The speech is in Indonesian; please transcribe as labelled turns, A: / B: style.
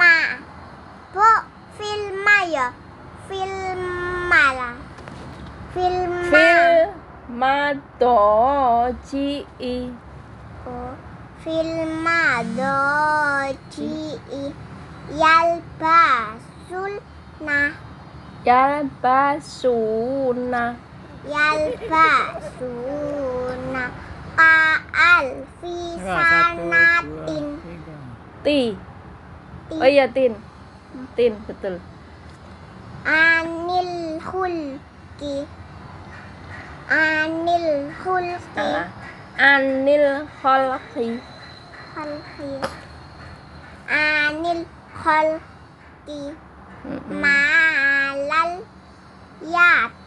A: Bu, filma ya. Filmala. Filma.
B: Filmadoji'i.
A: Oh, filmadoji'i. Yalbasulna.
B: Yalbasuna.
A: Yalbasuna. Ka'alfi sanatin.
B: Ti. Oh iya, tin. Tin, betul.
A: Anil hulki. Anil hulki.
B: Salah. Anil kholqi.
A: Hulki. Anil hulki. Malal yat.